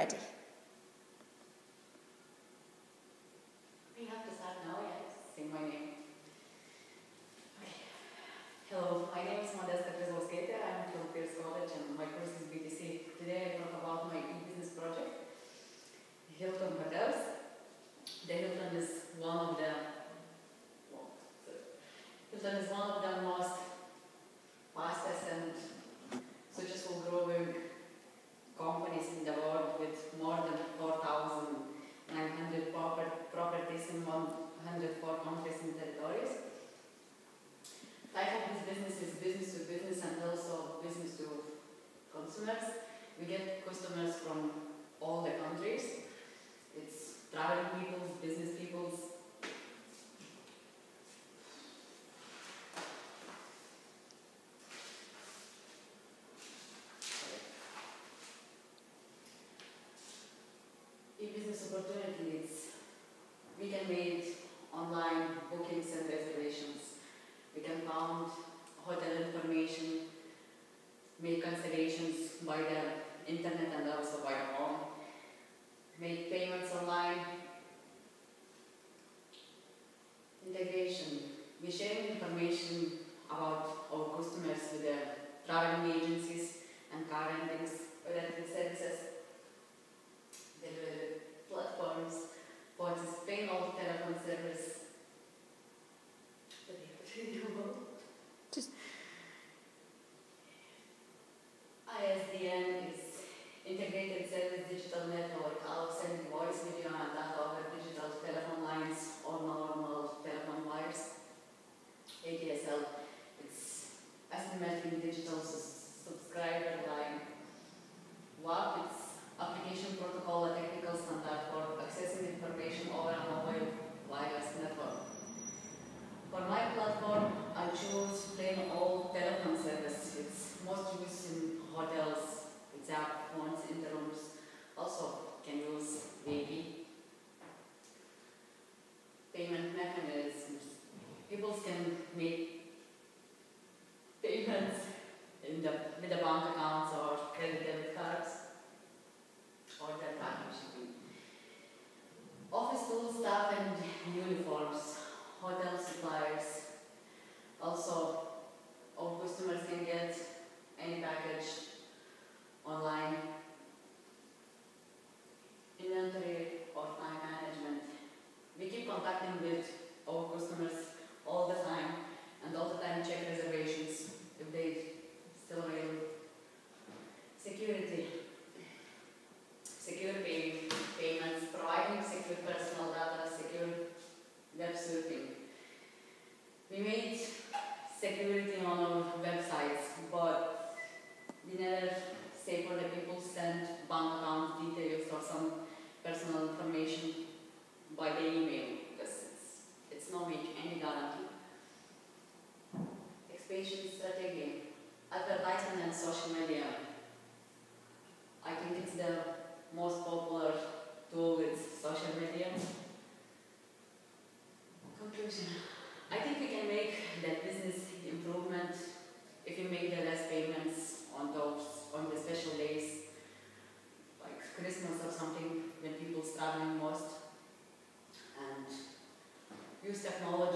ready. We have to start now, yeah. Say my name. Okay. Hello, my name is Modesta Krizlovskaitė. I'm from Pierce College and my course is BTC. Today I talk about my e-business project, Hilton Hotels. The Hilton is one of the most fastest and successful growing companies in the world with more than 4,900 properties in 104 countries and territories. Type of this business is business to business and also business to consumers. We get customers from all the countries. It's traveling people, business people. E-business opportunities. We can make online bookings and reservations. We can found hotel information, make cancellations by the internet and also by the phone, make payments online. Integration. We share information about our customers with the traveling agencies and car rental services, delivery platforms, participate in all telephone service. ISDN is integrated service digital network, allows sending voice, video and data over digital telephone lines or normal telephone wires. ADSL, it's asymmetric digital subscriber line. WAP, it's application protocol, a technical standard for accessing information over a mobile wireless network. For my platform, I choose plain old telephone service. It's most used in hotels, WhatsApp, phones, interrooms. Also can use VAP. Payment mechanisms. People can make payments with the bank accounts or credit debit cards or their bank shipping. Office tools, staff and uniforms. Hotel suppliers. Also, all customers can get any package online. Inventory or time management. We keep contacting with our customers all the time and all the time check reservations if they still available. Security. Secure payments, providing secure personal data, secure web surfing. We made security on our websites, but we never say for the people send bank account details or some personal information by the email because it's not make any guarantee. Expansion strategy, advertisement and social media. I think it's the most popular tool with social media. Conclusion. I think we can make that business improvement if we make the less payments on the special days, like Christmas or something, when people's traveling most, and use technology